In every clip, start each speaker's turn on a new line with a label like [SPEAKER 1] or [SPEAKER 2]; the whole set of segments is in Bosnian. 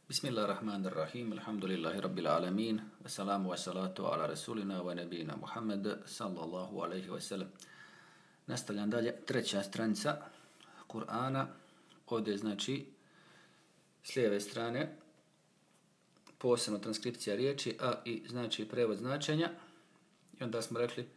[SPEAKER 1] Bismillahirrahmanirrahim. Alhamdulillahi rabbil alamin. Wassalamu wassalatu ala rasulina wa nabina Muhammad sallallahu alaihi wasallam. Nastavljam dalje. Treća stranica Kur'ana. Ovdje znači s lijeve strane posebno transkripcija riječi, a i znači prevod značenja. I onda smo rekli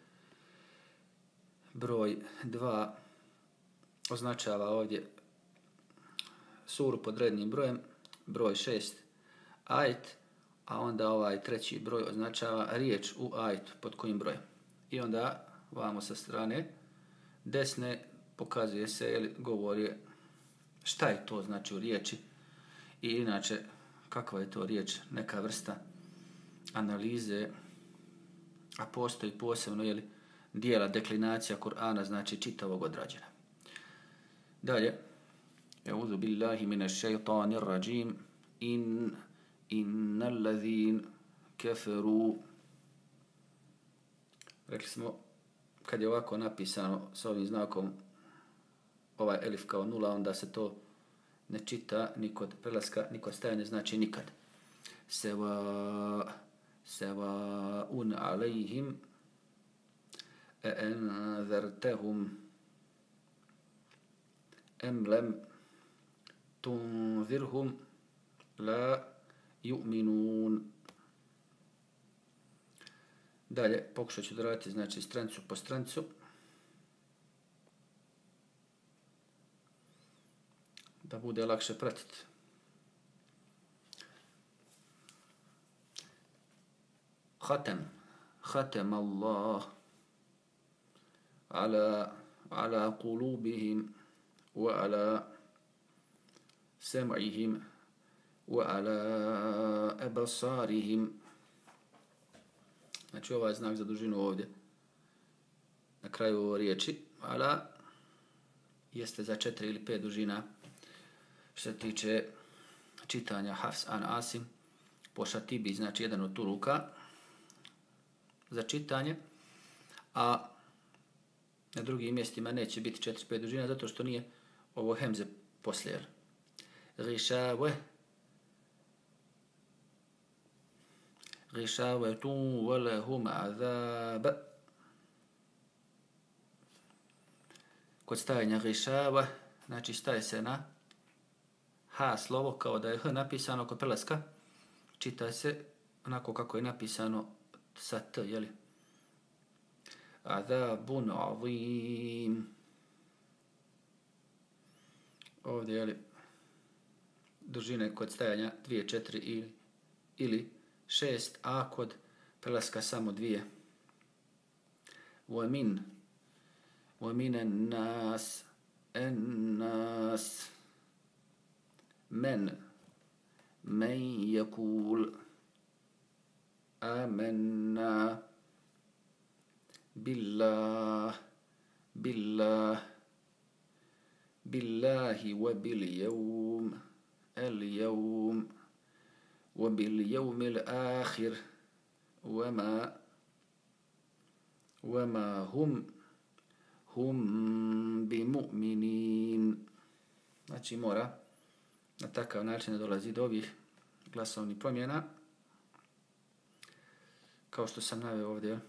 [SPEAKER 1] broj 2 označava ovdje suru pod rednim brojem, broj 6 ajet, a onda ovaj treći broj označava riječ u ajetu pod kojim brojem. I onda vamo sa strane desne pokazuje se, govori šta je to znači u riječi i inače kakva je to riječ, neka vrsta analize, a postoji posebno dijela deklinacija Kur'ana, znači čitavog odrađena. Dalje, A'udhu billahi minash shaitanir rajim. Innal ladhin kafaru. Rekli smo, kad je ovako napisano s ovim znakom, ovaj elif kao nula, onda se to ne čita ni kod prelaska, ni kod stajanja, znači nikad. Sawa'un alayhim anzartahum am lam tunzirhum la yu'minun. Dalje, pokušat ću da raditi znači stranicu po stranicu. Da bude lakše pratiti. Khatam Allah ala qulubihim wa ala sam'ihim wa ala absarihim. Znači ovaj znak za dužinu ovdje na kraju riječi ala jeste za 4 ili 5 dužina što se tiče čitanja Hafs an Asim po Šatibi, znači jedan od turuka za čitanje, a na drugim mjestima neće biti 4-5 dužina zato što nije ovo hemze poslije. Ghišavetun walahum azab. Kod stajanja ghišava, znači staje se na ha slovo kao da je h napisano kod prelaska, čita se onako kako je napisano sa t, jeli? Azabun azim. Ovdje, jeli, dužine kod stajanja 2, 4 ili 6, a kod prelaska samo 2. Wa min nas men yakul amanna billahi wa bil yawm وباليوم الآخر وما هم بمؤمنين. Znači mora na takav način da dolazi do ovih glasovnih promjena kao što sam naveo ovdje.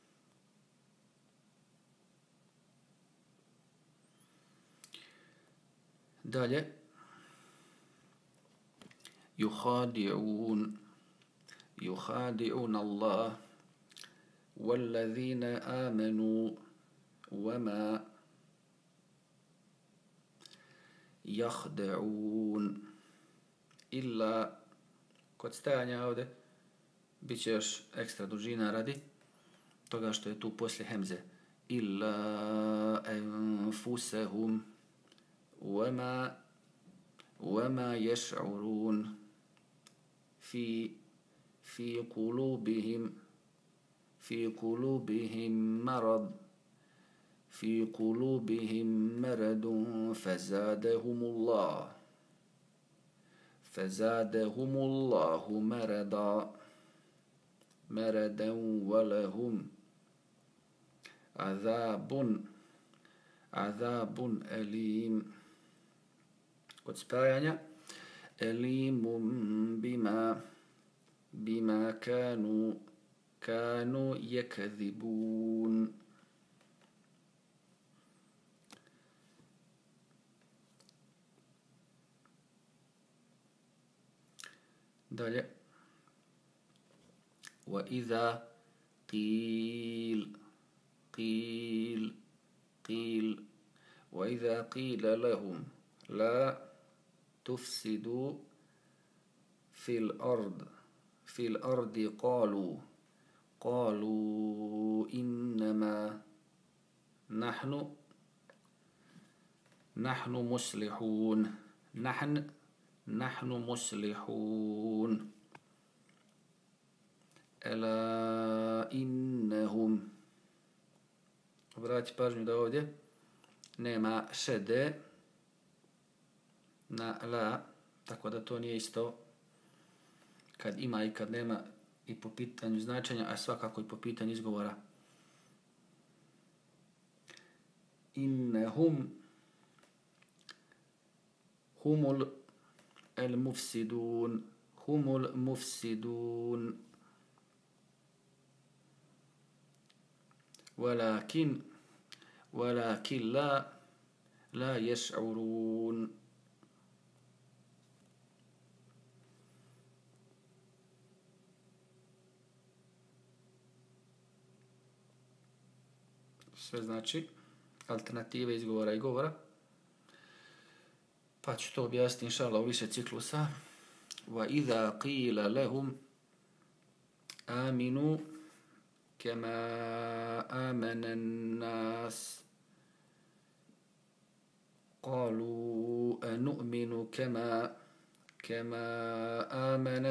[SPEAKER 1] Dalje, يخادعون الله والذين آمنوا وما يخدعون إلا. Kod stajanja ovdje bit će još ekstra dužina radi toga što je tu poslije hemze. Illa anfusahum وما يشعرون في قلوبهم مرض فزادهم الله مرضا ولهم عذاب أليم. Kod spajanja عليم بما كانوا يكذبون. dalje وإذا قيل وإذا قيل لهم لا تفسدوا في الأرض قالوا إنما نحن مصلحون. نحن مصلحون. ألا إنهم. Obrati pažnju da ovdje nema šede na la, tako da to nije isto kad ima i kad nema i po pitanju značenja, a svakako i po pitanju izgovora. Innahum humul mufsidun. ولكن لا يشعرون. Sve znači alternative izgovora i govora. Pa ću to objasniti inša Allah u više ciklusa. وَإِذَا قِيلَ لَهُمْ آمِنُوا كما آمن الناس قالوا أنؤمن كما آمن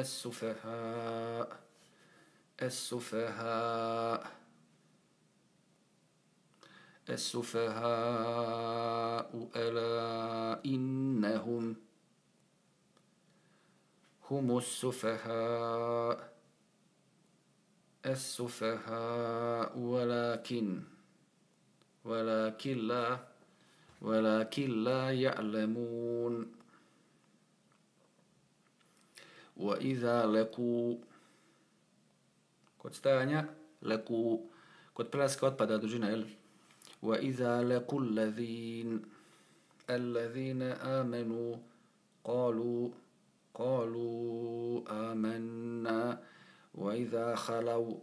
[SPEAKER 1] السفهاء ألا إنهم هم السفهاء ولكن لا يعلمون. وإذا لقوا kod stajanja leku, kod prelaska otpada dužina jel? وإذا لقوا الذين آمنوا قالوا آمنا وإذا خلوا.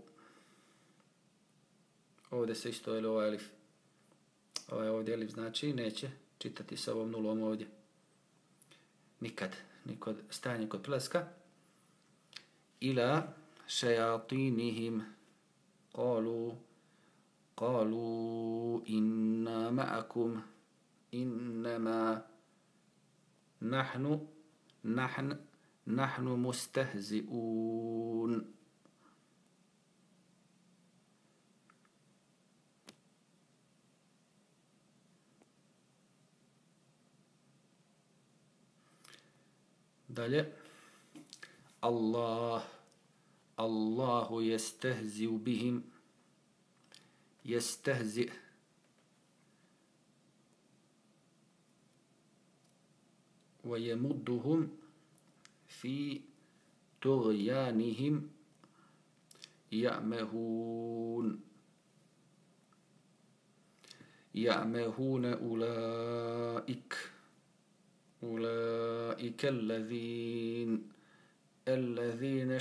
[SPEAKER 1] Ovdje se isto je ovaj alif. Ovdje alif znači neće čitati sa ovom nulom ovdje. Nikad. Ni kod stajanja kod prelaska. Ila šajatinihim قالوا إنا معكم إنما نحن مستهزئون. dalje Allahu yestehzi'u bihim. يستهزئ ويمدهم في طغيانهم يعمهون أولئك الذين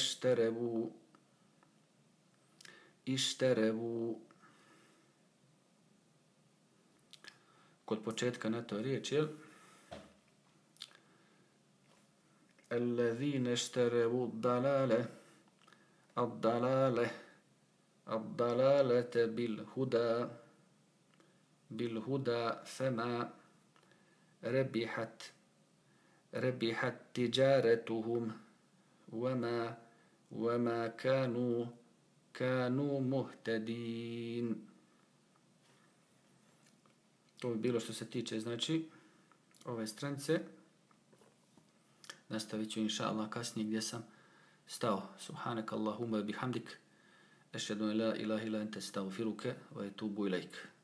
[SPEAKER 1] اشتروا kod početka na to riječ, jel? الذين اشتروا الضلالة بالهدى فما ربحت تجارتهم وما كانوا مهتدين. To bi bilo što se tiče, znači, ove stranice. Nastavit ću, inša Allah, kasnije gdje sam stao. Subhanak Allahumma bihamdik. Ešhedu en la ilaha illa ente astaghfiruke wa etubu ilaik.